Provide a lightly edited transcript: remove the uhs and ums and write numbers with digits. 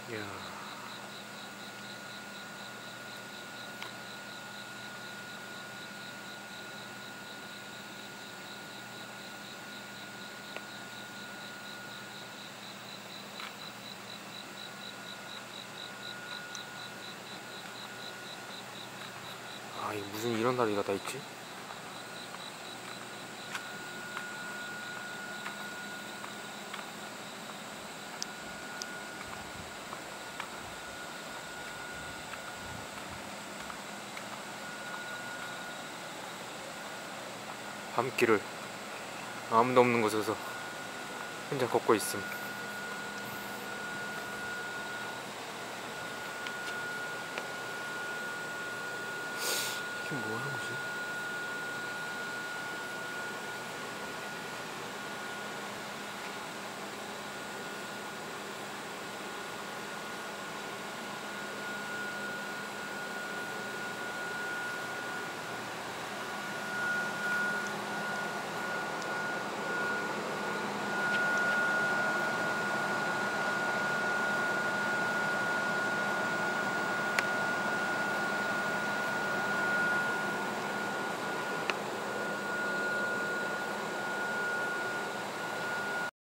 이야. 아, 이 무슨 이런 다리가 다 있지? 밤길을 아무도 없는 곳에서 혼자 걷고 있음. 이게 뭐 하는 거지?